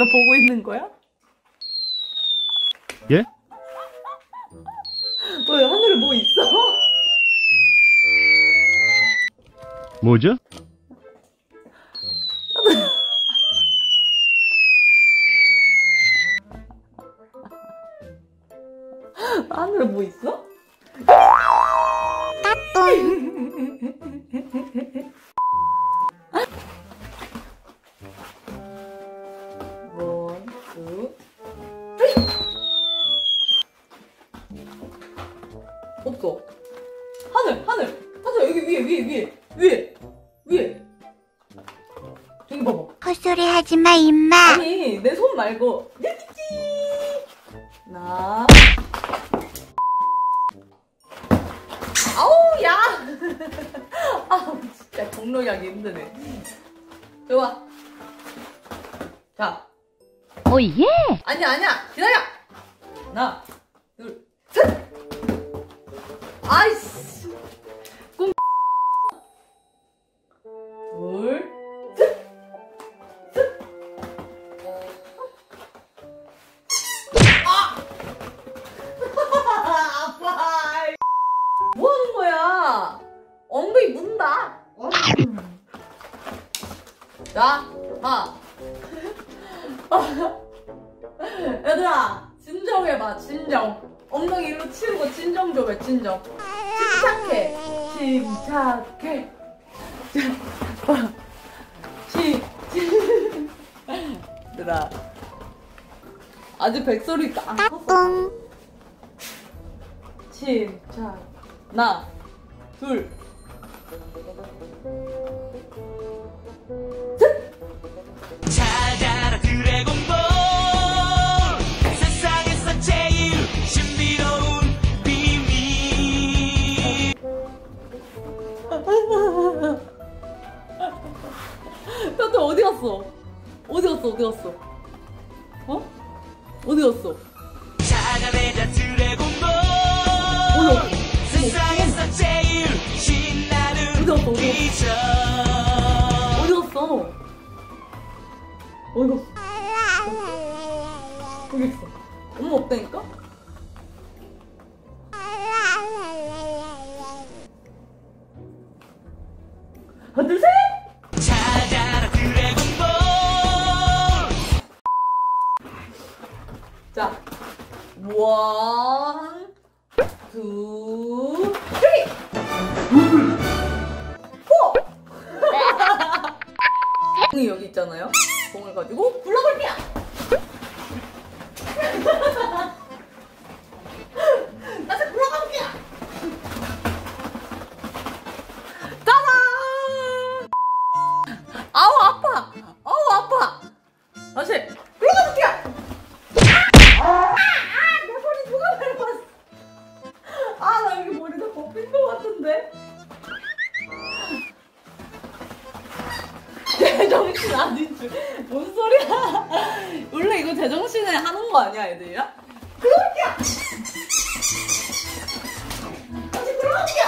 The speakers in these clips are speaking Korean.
나 보고 있는 거야? 예? 왜 하늘에 뭐 있어? 뭐죠? 하늘에 뭐 있어? 원, 투, 쓰리. 없어. 하늘 여기 위에. 저기 봐봐. 헛소리 하지마 임마. 아니 내 손 말고 여기지. 나. 아우 야. 아 진짜 공놀이하기 힘드네. 좋아. 자. 오예. 아니야 기다려. 하나 둘 셋. 아이씨. 꿈. 둘 셋. 아. 아파. 뭐 하는 거야? 엉덩이 문다. 자, 봐. 얘들아, 진정해봐, 진정. 엉덩이 일로 치우고 진정 좀 해, 진정. 침착해. 자, 봐. 얘들아. 아직 백소리 안 컸어. 침착. 하나, 둘, 셋! 찾아라 드래곤볼 세상에서 제일 신비로운 비밀. 현재 어디 갔어? 어디 갔어? 어? 어디 갔어? 찾아내자 드래곤볼 어디 갔어? 세상에서 제일 신나는 기적. 어디 갔어? 여기 있어. 엄마 없다니까? 하나, 둘, 셋! 찾아라 드래곤볼. 자, 원, 투, 쓰리! 포! 공이 여기 있잖아요? 공을 가지고 굴러볼게요! 다시 굴러가볼게요! 짜잔! 아우 아파! 다시 굴러가볼게요! 내 머리 누가 밟았어? 나 여기 머리가 벗긴 것 같은데? 제정신 아닌 줄. 뭔 소리야? 원래 이거 제정신에 하는 거 아니야, 애들이야? 그럴게요! 다시 굴러가볼게요!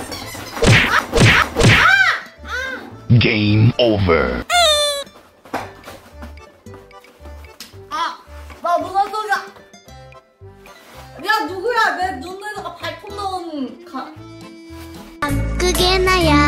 Game over. 나 무슨 소리야? 야, 누구야? 내 눈에다가 발톱 넣은 그게 나야.